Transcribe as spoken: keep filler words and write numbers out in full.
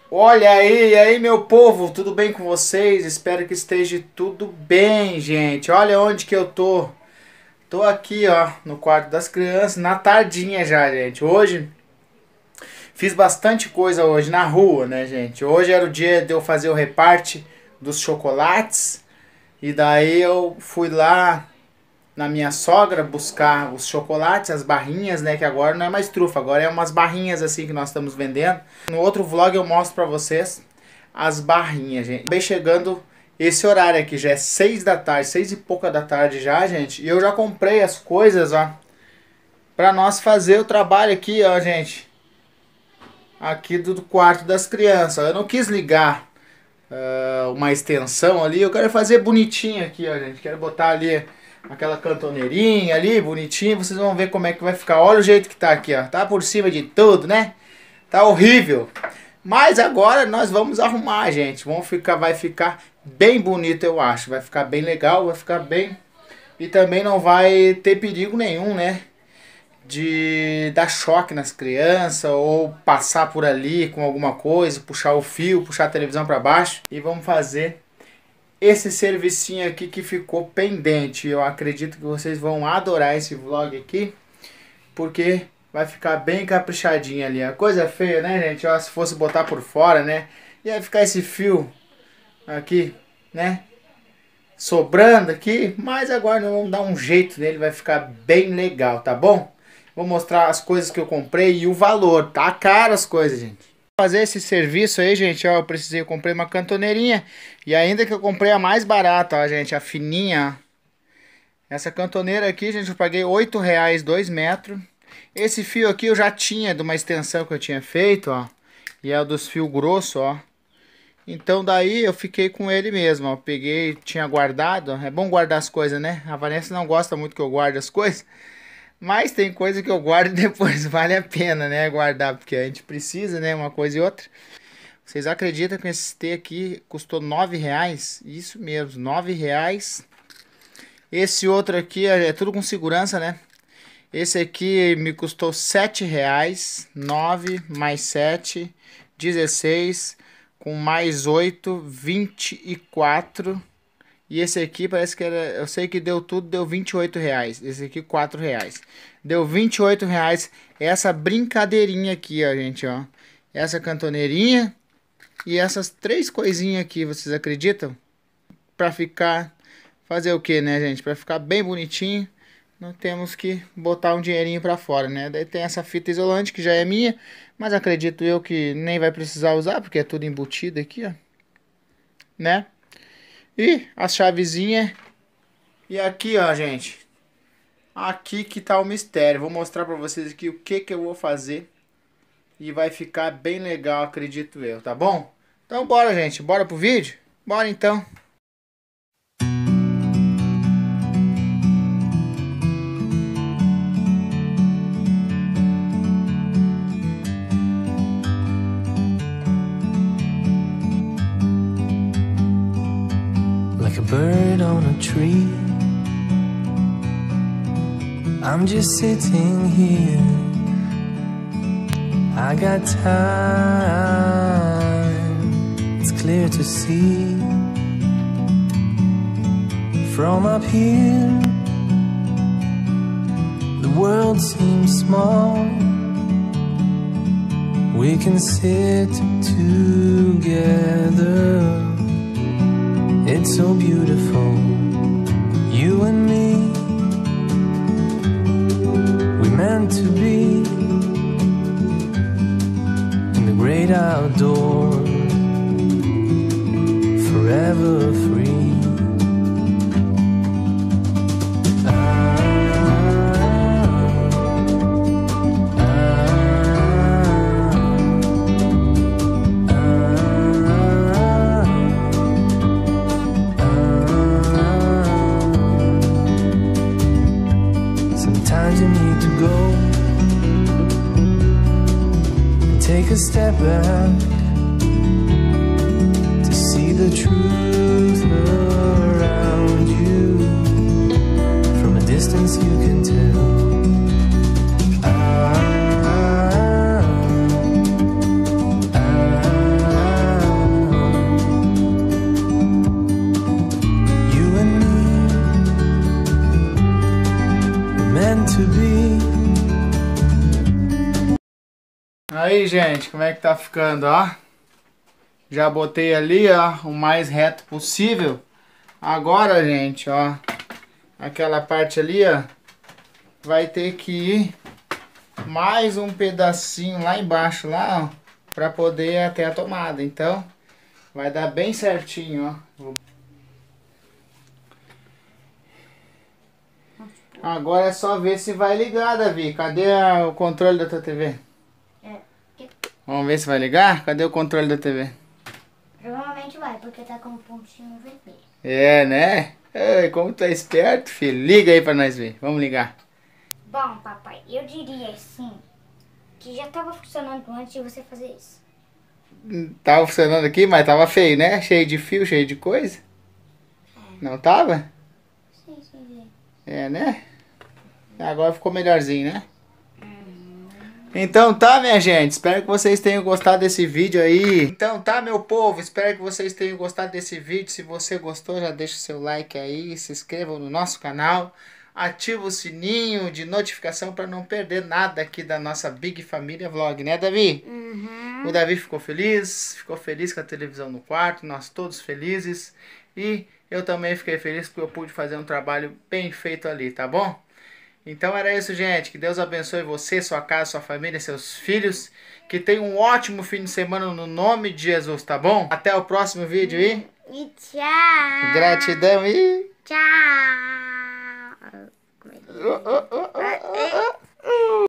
Olha aí, e aí meu povo, tudo bem com vocês? Espero que esteja tudo bem, gente. Olha onde que eu tô. Tô aqui, ó, no quarto das crianças, na tardinha já, gente. Hoje, fiz bastante coisa hoje na rua, né, gente? Hoje era o dia de eu fazer o reparte dos chocolates. E daí eu fui lá na minha sogra buscar os chocolates, as barrinhas, né, que agora não é mais trufa, agora é umas barrinhas assim que nós estamos vendendo. No outro vlog eu mostro pra vocês as barrinhas, gente. Bem chegando esse horário aqui, já é seis da tarde, seis e pouca da tarde já, gente. E eu já comprei as coisas, ó, pra nós fazer o trabalho aqui, ó, gente. Aqui do quarto das crianças. Eu não quis ligar uh, uma extensão ali, eu quero fazer bonitinho aqui, ó, gente. Quero botar ali aquela cantoneirinha ali, bonitinho. Vocês vão ver como é que vai ficar. Olha o jeito que tá aqui, ó. Tá por cima de tudo, né? Tá horrível. Mas agora nós vamos arrumar, gente. Vamos ficar, vai ficar bem bonito, eu acho. Vai ficar bem legal, vai ficar bem... E também não vai ter perigo nenhum, né? De dar choque nas crianças ou passar por ali com alguma coisa, puxar o fio, puxar a televisão para baixo. E vamos fazer esse servicinho aqui que ficou pendente. Eu acredito que vocês vão adorar esse vlog aqui, porque vai ficar bem caprichadinho ali. A coisa feia, né, gente? Ó, se fosse botar por fora, né? Ia ficar esse fio aqui, né? Sobrando aqui. Mas agora nós vamos dar um jeito nele. Vai ficar bem legal, tá bom? Vou mostrar as coisas que eu comprei e o valor. Tá caro as coisas, gente. Fazer esse serviço aí, gente, ó, eu precisei, eu comprei uma cantoneirinha e ainda que eu comprei a mais barata, ó, gente, a fininha. Essa cantoneira aqui, gente, eu paguei oito reais, dois metros. Esse fio aqui eu já tinha de uma extensão que eu tinha feito, ó, e é o dos fios grossos, ó. Então daí eu fiquei com ele mesmo, ó, peguei, tinha guardado, é bom guardar as coisas, né? A Vanessa não gosta muito que eu guarde as coisas. Mas tem coisa que eu guardo e depois vale a pena, né, guardar, porque a gente precisa, né, uma coisa e outra. Vocês acreditam que esse T aqui custou nove reais? Isso mesmo, nove reais. Esse outro aqui é tudo com segurança, né? Esse aqui me custou sete reais, nove mais sete, dezesseis, com mais oito, vinte e quatro. E esse aqui parece que era... Eu sei que deu tudo, deu vinte e oito reais. Esse aqui, quatro reais. Deu vinte e oito reais essa brincadeirinha aqui, ó, gente, ó. Essa cantoneirinha e essas três coisinhas aqui, vocês acreditam? Pra ficar... Fazer o que, né, gente? Pra ficar bem bonitinho, não temos que botar um dinheirinho pra fora, né? Daí tem essa fita isolante que já é minha, mas acredito eu que nem vai precisar usar, porque é tudo embutido aqui, ó. Né? E a chavezinha. E aqui, ó, gente. Aqui que tá o mistério. Vou mostrar pra vocês aqui o que que eu vou fazer. E vai ficar bem legal, acredito eu, tá bom? Então bora, gente. Bora pro vídeo? Bora então. Like a bird on a tree, I'm just sitting here. I got time, it's clear to see. From up here, the world seems small. We can sit together. It's so beautiful, you and me. We meant to be in the great outdoors, forever free. Sometimes you need to go and take a step back to see the truth around you. From a distance you can tell. Ah, ah, ah. gente, como é que tá ficando, ó. Já botei ali, ó, o mais reto possível. Agora, gente, ó, aquela parte ali, ó, vai ter que ir mais um pedacinho lá embaixo, lá, ó, pra poder ir até a tomada. Então, vai dar bem certinho, ó. Agora é só ver se vai ligar, Davi. Cadê a- o controle da tua T V? É. Vamos ver se vai ligar? Cadê o controle da T V? Provavelmente vai, porque tá com um pontinho vermelho. É, né? Ai, como tu é esperto, filho. Liga aí pra nós ver. Vamos ligar. Bom, papai, eu diria assim, que já tava funcionando antes de você fazer isso. Tava funcionando aqui, mas tava feio, né? Cheio de fio, cheio de coisa. Não tava? Sim, sim, sim. É, né? Agora ficou melhorzinho, né? Então tá, minha gente, espero que vocês tenham gostado desse vídeo aí. Então tá, meu povo, espero que vocês tenham gostado desse vídeo. Se você gostou, já deixa o seu like aí, se inscreva no nosso canal, ativa o sininho de notificação para não perder nada aqui da nossa Big Família Vlog, né, Davi? Uhum. O Davi ficou feliz, ficou feliz com a televisão no quarto, nós todos felizes. E eu também fiquei feliz porque eu pude fazer um trabalho bem feito ali, tá bom? Então era isso, gente. Que Deus abençoe você, sua casa, sua família, seus filhos. Que tenha um ótimo fim de semana no nome de Jesus, tá bom? Até o próximo vídeo e... E tchau. Gratidão e... Tchau. Oh, oh, oh, oh, oh, oh.